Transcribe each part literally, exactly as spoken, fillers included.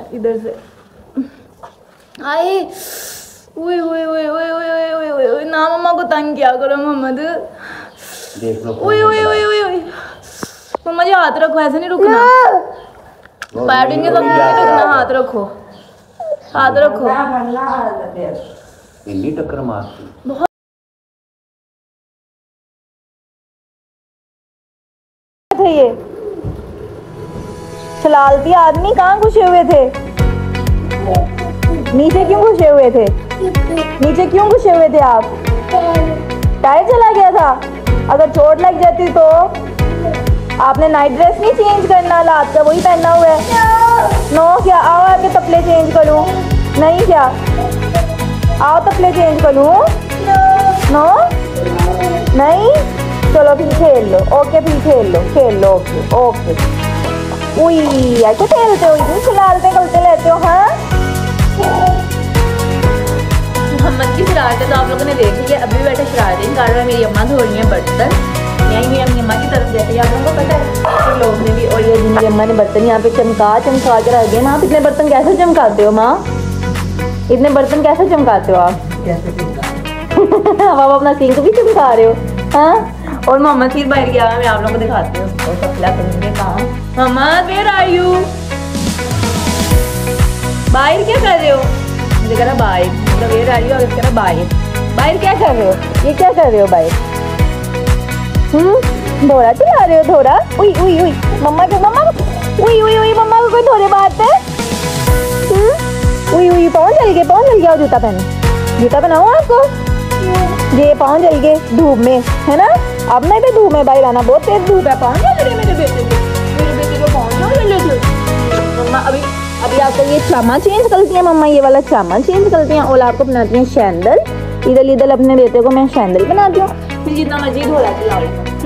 इधर से आए। ओए ओए ओए ओए ओए ओए ओए ओए ना मम्मा को तंग किया करो मोहम्मद। देख लो। ओए ओए ओए ओए ओए मम्मा जी हाथ रखो, ऐसे नहीं रुकना। बैटिंग के समय नहीं रुकना, हाथ रखो, हाथ रखो। इतनी टक्कर मारती बहुत थे ये शलालती आदमी। कहाँ घुसे हुए थे? नीचे क्यों घुसे हुए थे? नीचे क्यों घुसे हुए थे आप? टायर चला गया था। अगर चोट लग जाती तो आपने नाइट ड्रेस नहीं चेंज करना, रात का वही पहनना हुआ है। नो क्या? आओ आके तपले चेंज करूं? नहीं क्या? आओ तपले चेंज करूं? नो नहीं, चलो फिर खेल लो। ओके फिर खेल लो, खेल लो। Okay okay. उई ऐसे खेलते हो, इतनी शरारतें करते रहते हो। हाँ मोहम्मद की शरारतें तो आप लोगों ने देख ली है। अभी बैठे शरारतें कर रहे हैं। मेरी अम्मा धो रही है बर्तन, यहीं मेरी अपनी अम्मा की तरफ जैसे आप लोगों को पता है तो लोग ने भी। और ये मेरी अम्मा ने बर्तन यहाँ पे चमका चमका के रख दिए। माँ इतने बर्तन कैसे चमकाते हो? माँ इतने बर्तन कैसे चमकाते हो आप? कैसे चमका आप अपना सिंक भी चमका रहे हो? हाँ। और मोहम्मद फिर बाहर गया, मैं आप लोगों को दिखाती हूँ और सफला करेंगे काम। Mohammed where are you? बाहर क्या कर रहे हो? मुझे कह रहा बाहर, मतलब वेयर आर यू और कह रहा बाहर। बाहर क्या कर रहे हो? ये क्या कर रहे हो बाहर? हम्म धोरा चला रहे हो? धोरा? उई उई उई मम्मा के मम्मा उई उई उई मम्मा को कोई धोरे बात है? हम्म उई उई पाँव जल गए, पाँव जल गया। जूता पहनो, जूता पहनाओ आपको। ये पाँव जल गए धूप में, है ना? अब नहीं तो धूप में बाहर आना, बहुत तेज धूप है। पाँव जल रहे मेरे बेटे के, मेरे बेटे को पाँव जल रहे थे। मम्मा अभी अभी आपको ये चामा चेंज करती हैं मम्मा, ये वाला चामा चेंज करती हैं और आपको बनाती हैं सैंडल। इधर इधर अपने बेटे को मैं सैंडल बनाती हूँ। फिर जितना मर्जी धोला चलाओ।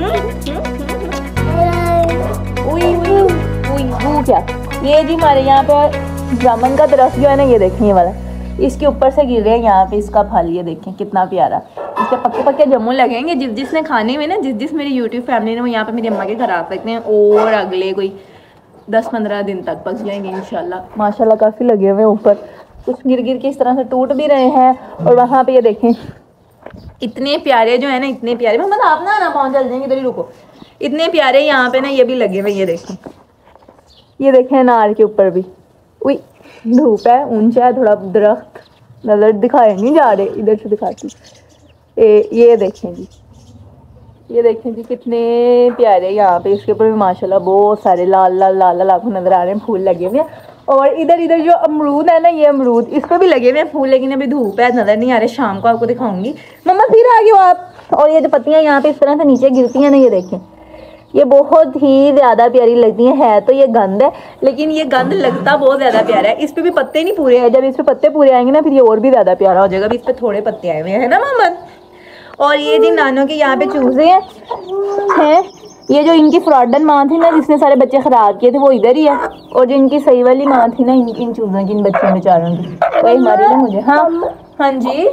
क्या ये जी हमारे यहाँ पे जामुन का दरख्त जो है ना, ये देखें ये वाला, इसके ऊपर से गिर रहे हैं यहाँ पे इसका फल। ये देखें कितना प्यारा, इसके पक्के पक्के जामुन लगेंगे। जिस जिसने खाने में ना, जिस जिस मेरी यूट्यूब फैमिली ने, वो यहाँ पे मेरी अम्मा के घर आ सकते हैं और अगले कोई दस पंद्रह दिन तक पक जाएंगे इंशाल्लाह। माशाल्लाह काफ़ी लगे हुए हैं ऊपर, कुछ गिर गिर के इस तरह से टूट भी रहे हैं। और वहाँ पे ये देखें इतने प्यारे जो है ना, इतने प्यारे। मोहम्मद आप ना ना पहुँच चल जाएंगे, इधर ही रुको। इतने प्यारे यहाँ पे ना ये भी लगे हुए, ये देखें, ये देखें अनार के ऊपर भी। उई धूप है, ऊंचा है थोड़ा दरख्त, नजर दिखाए नहीं जा रहे, इधर से दिखाती। ए, ये देखें जी, ये देखें जी कितने प्यारे यहाँ पे। इसके ऊपर भी माशाल्लाह बहुत सारे लाल लाल लाल लाल आपको नजर आ रहे हैं फूल लगे हुए हैं। और इधर इधर जो अमरूद है ना, ये अमरूद, इस पर भी लगे हुए हैं फूल, लेकिन अभी धूप है नजर नहीं आ रहे। शाम को आपको दिखाऊंगी। मम्मा फिर आ गए आप। और ये जो पत्तियां यहाँ पे इस तरह से नीचे गिरती हैं ना, ये देखें, ये बहुत ही ज़्यादा प्यारी लगती हैं। है तो ये गंद है, लेकिन ये गंद लगता बहुत ज़्यादा प्यारा है। इस पे भी पत्ते नहीं पूरे हैं, जब इस पे पत्ते पूरे आएंगे ना, फिर ये और भी ज़्यादा प्यारा हो जाएगा। अभी इस पे थोड़े पत्ते आए हुए हैं, है ना मोहम्मद? और ये जी नानों के यहाँ पे चूजे हैं हैं। ये जो इनकी फ्रॉडन माँ थी ना, जिसने सारे बच्चे ख़राब किए थे, वो इधर ही है। और जो इनकी सही वाली माँ थी ना, इन इन चूज़ों की, इन बच्चों बेचारों की, वही हमारी ना मुझे। हाँ हाँ जी,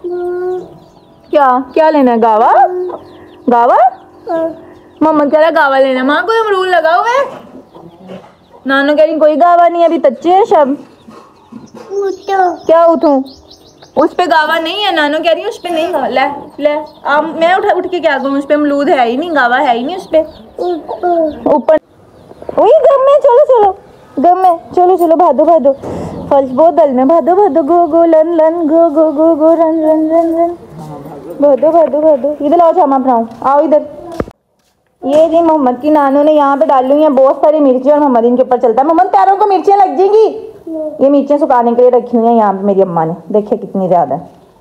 क्या क्या लेना है? गावा गावा मोहम्मद कह रहा गावा लेना। माँ कोई अमरूद लगा हुआ है? नानो कह रही कोई गावा नहीं, अभी बच्चे हैं सब। क्या उठूं? उस पे गावा नहीं है, नानो कह रही है उस पे नहीं गावा। ले ले आ, मैं उठा उठ के क्या करूँ? उस पे अमरूद है ही नहीं, गावा है ही नहीं उस पे। ऊपर वही गम में, चलो चलो गम में, चलो चलो भादो भादो, फल बोतल में भादो भादो, गो go run run, go go go go run run run run, भादो भादो भादो। इधर आओ छामा बनाओ, आओ इधर। ये जी मोहम्मद की नानू ने यहाँ पे डाली हुई है बहुत सारी मिर्ची, और मोहम्मद इनके ऊपर चलता है। मोहम्मद पैरों को मिर्चियाँ लग जाएंगी। ये मिर्चियाँ सुखाने के लिए रखी हुई हैं यहाँ पे मेरी अम्मा ने, देखिए कितनी ज्यादा।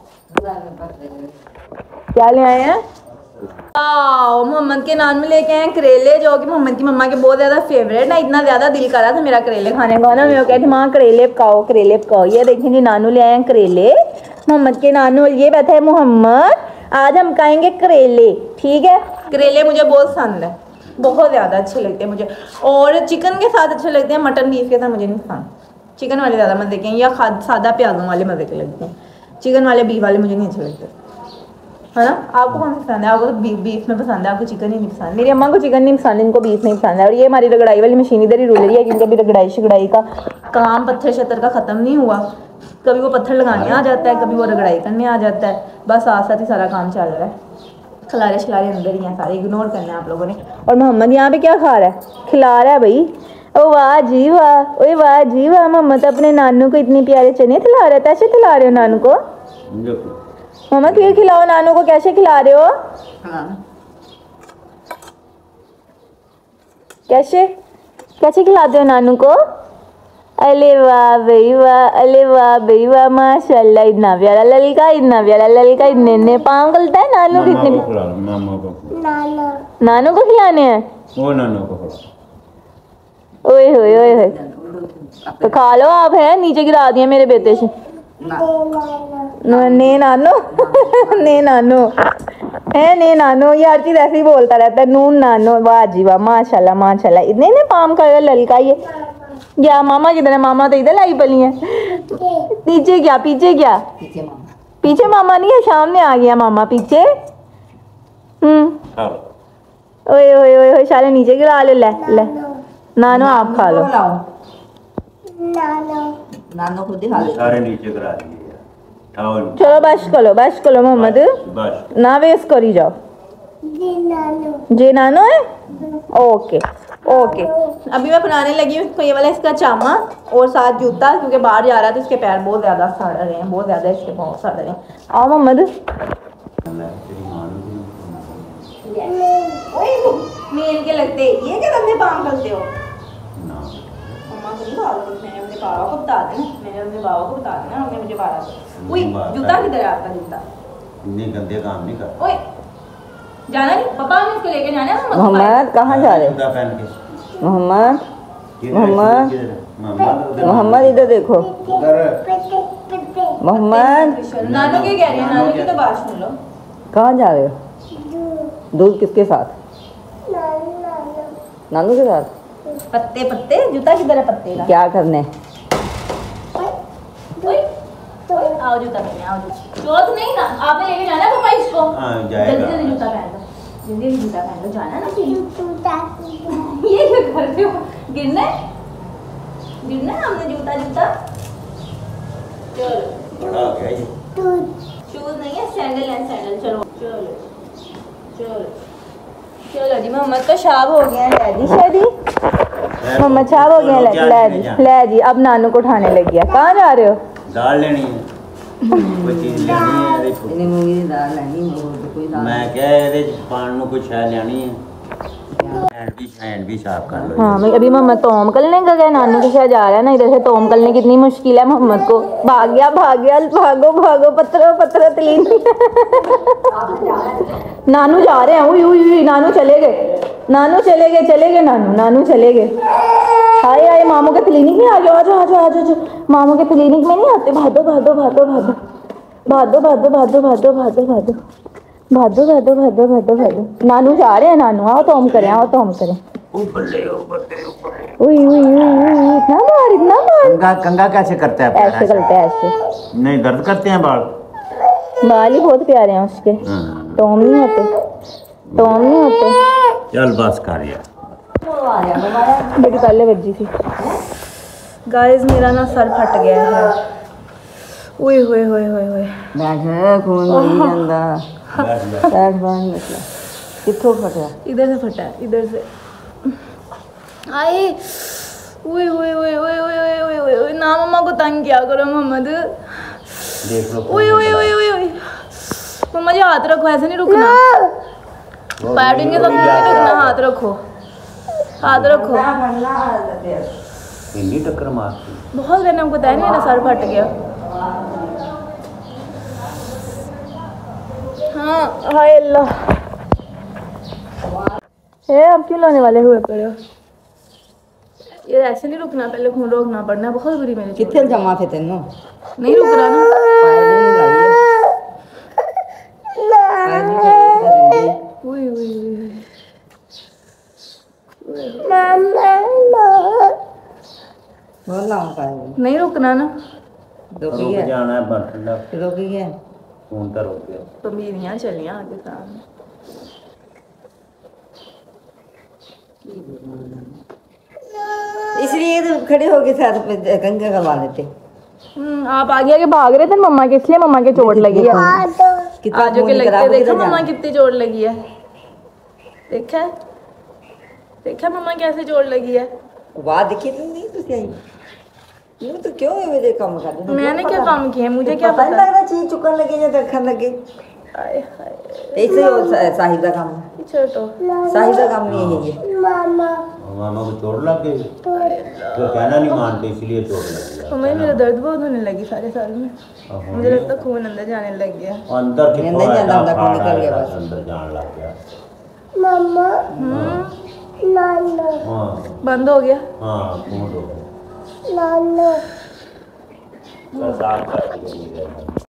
क्या ले आए हैं? मोहम्मद के नान में लेके आए करेले, जो कि मोहम्मद की मम्मा के बहुत ज्यादा फेवरेट है। इतना ज्यादा दिल कर रहा था मेरा करेले खाने का ना, मैं कहती माँ करेले पकाओ करेले पकाओ। ये देखें जी नानू ले आए हैं करेले, मोहम्मद के नानू। ये बैठा है मोहम्मद, आज हम खाएंगे करेले, ठीक है? करेले मुझे बहुत पसंद है, बहुत ज़्यादा अच्छे लगते हैं मुझे। और चिकन के साथ अच्छे लगते हैं, मटन बीफ के साथ मुझे नहीं पसंद। चिकन वाले ज़्यादा मज़े के हैं, या सादा प्याज़ों वाले मज़े के लगते हैं। चिकन वाले बीफ वाले मुझे नहीं अच्छे लगते। है ना। आपको कौन सा पसंद है? आपको तो बीफ बीफ में पसंद है, आपको चिकन ही नहीं पसंद। मेरी अम्मा को चिकन नहीं पसंद, इनको बीफ नहीं पसंद है। और ये हमारी रगड़ाई वाली मशीन इधर ही रुल रही है क्योंकि अभी रगड़ाई शिगड़ाई का काम पत्थर शत्तर का ख़त्म नहीं हुआ। कभी वो पत्थर लगाने आ जाता है, कभी वो रगड़ाई करने आ जाता है, बस साथ साथ ही सारा काम चल रहा है। खिलारे शिलारे अंदर ही हैं सारे, इग्नोर करने हैं आप लोगों ने। और मोहम्मद यहाँ पे क्या खा रहा है? खिला रहा है भाई। ओ वाह जी वाह, ओए वाह जी वाह। मोहम्मद अपने नानू को इतने प्यारे चने खिला रहे थे। कैसे खिला रहे हो नानू को? मोहम्मद फिर खिलाओ नानू को, कैसे खिला रहे हो? कैसे कैसे खिलाते हो नानू को? अरे वाह भाई वाह, अरे वाह भाई वाह, माशाल्लाह। इतना प्यारा ललका, इतना प्यारा ललका, इतने इतने पाँव गलता है नानू को। इतने नानू को खिलाने हैं। वो नानू को ओए होए ओए होए, तो खा लो आप। है नीचे गिरा दिया मेरे बेटे से। ने नानो ने नानो है, ने नानो। ये हर चीज ऐसे ही बोलता रहता है, नून नानो। वाह जी वाह, माशाल्लाह माशाल्लाह। इतने इतने पाम कर ललका ये। क्या मामा किधर है? मामा तो इधर लाई पली है। पीछे क्या? पीछे क्या? पीछे मामा, पीछे मामा नहीं है, सामने आ गया मामा पीछे। हम्म ओए ओए ओए ओए, शाले नीचे गिरा ले। ले ले नानो, आप खा लो। नानो नानो खुद ही खा ले। सारे नीचे करा दिए। चलो बस करो, बस करो मोहम्मद, ना वेस्ट करी जाओ। जे नानो है। ओके ओके, अभी मैं बनाने लगी हूँ ये वाला इसका चामा और साथ जूता, क्योंकि बाहर जा रहा है तो इसके पैर बहुत ज्यादा सड़ रहे हैं, बहुत ज्यादा इसके पाँव सड़ रहे हैं। आओ मोहम्मद। मेन के लगते ये क्या गंदे पाँव करते हो? मम्मा को नहीं बाल, मैंने अपने बाबा को बता देना, मैंने अपने बाबा को बता देना, हमने मुझे बारह। उई जूता किधर है आपका? जूता इतने गंदे काम नहीं कर। ओए जाना नहीं पापा, हमें इसको लेके जाना है। मोहम्मद कहाँ जा रहे हो? मोहम्मद मोहम्मद मोहम्मद इधर देखो। मोहम्मद नानू क्या कह रही है? नानू की तो बात सुन लो। कहाँ जा रहे हो? दूध किसके साथ? नानू के साथ। पत्ते पत्ते, जूता किधर है पत्ते का? क्या करने? आओ जूता पहने, आओ जूता। चोट नहीं ना, आपने लेके जाना है पापा इसको। हाँ जाएगा। जल्दी जल्दी जूता पहन लो, जल्दी जल्दी जूता पहन लो, जाना ना फिर। ये क्या कर रहे हो? गिरना है, गिरना है हमने। जूता जूता चलो। बड़ा हो गया ये। शूज नहीं है, सैंडल है, सैंडल। चलो चलो चलो चलो जी। मोहम्मद का शाब हो गया है जी, शादी मोहम्मद शाब हो गया। ले जी ले जी, अब नानू को उठाने लग गया। कहाँ जा रहे हो? दाल लेनी है, कोई चीज लेनी है। देखो इन्हें मूंगी दी दाल लेनी है, और तो कोई दाल। मैं क्या है पान नु कुछ है लेनी है। हैंड भी हैंड भी साफ कर लो। हाँ भाई, अभी मोहम्मद तोम कलने का गया, नानू के साथ जा रहा है ना। इधर से तोम कलने कितनी मुश्किल है मोहम्मद को। भाग गया भाग गया, भागो भागो, पत्थरों पत्थरों तलीन। नानू जा रहे हैं। उई उई उई, नानू चले गए, नानू चले गए, चले गए नानू, नानू चले गए। हाय हाय, मामू के क्लिनिक में आ जाओ, आ जाओ आ जाओ आ जाओ। मामू के क्लिनिक में नहीं आते। भागो भागो भागो भागो भागो भागो भागो भागो भागो भागो भागो भागो भागो भागो भागो। नानू जा रहे हैं, नानू आओ तो हम करें, आओ तो हम करें। उई उई उई उई, इतना बार इतना बार। कंगा कंगा कैसे करता है? ऐसे करते हैं, ऐसे नहीं दर्द करते हैं बाल? बाल ही बहुत प्यारे हैं उसके, टोम नहीं होते, टोम नहीं होते। चल बस कर यार, बड़ी पहले बजी थी। गाइस मेरा ना सर फट गया है। ओए होए होए होए होए, बैठ खून नहीं ਜਾਂਦਾ। बैठ बाहर निकला। किथों फटा? इधर से फटा है, इधर से। आए ओए होए होए होए होए होए होए होए, ना मम्मा को तंग किया करो मोहम्मद। देख लो। ओए ओए ओए ओए ओए, मम्मा जी हाथ रखो, ऐसे नहीं रुकना। बैटिंग के साथ नहीं रुकना, हाथ रखो, हाथ रखो। इतनी टक्कर मारती। बहुत मैंने आपको बताया ना, मेरा सर फट गया। हाँ हाय अल्लाह। ए आप क्यों लाने वाले हुए पड़े हो? ये ऐसे नहीं रुकना, पहले खून रोकना पड़ना। बहुत बुरी मेरी कितने जमा थे तेनों? नहीं रुक रहा ना। उई उई उई, नहीं रुकना ना। रुक रुक गया, जाना है, बस ठंडा। रुक गया। खून तो रुक गया। पमीरियाँ चलियाँ आगे सामने। इसलिए तो खड़े होके साथ में कंघा करवा देते। हम्म, आप आगे आगे भाग रहे थे मम्मा के, इसलिए मम्मा के चोट लगी है। कितना आज के खून लगते खराब देखा कितना मम्मा जाना। कितनी चोट लगी है। देखा है? देखा मम्मा कैसे चोट लगी है। वाह देखी तो नहीं तो सही। यूं तो क्यों है मेरे काम कर रहे हो? मैंने क्या काम किया, मुझे क्या पता नहीं पता। लग रहा चीज चुकन लगे या रखन लगे। आए हाय, ऐसे हो साहिब का काम है। छोटो साहिब का काम नहीं है ये। मामा को चोट लग गई तो कहना नहीं मानते, इसलिए चोट लग गई। मम्मा मेरा दर्द बहुत होने लगी सारे साल में। मुझे लगता है खून अंदर जाने लग गया। अंदर अंदर नहीं जाता, अंदर खून निकल गया बस। अंदर जाने लग गया। मम्मा हम्म नाना हाँ बंद हो गया। हाँ खून हो गया। नाना साफ कर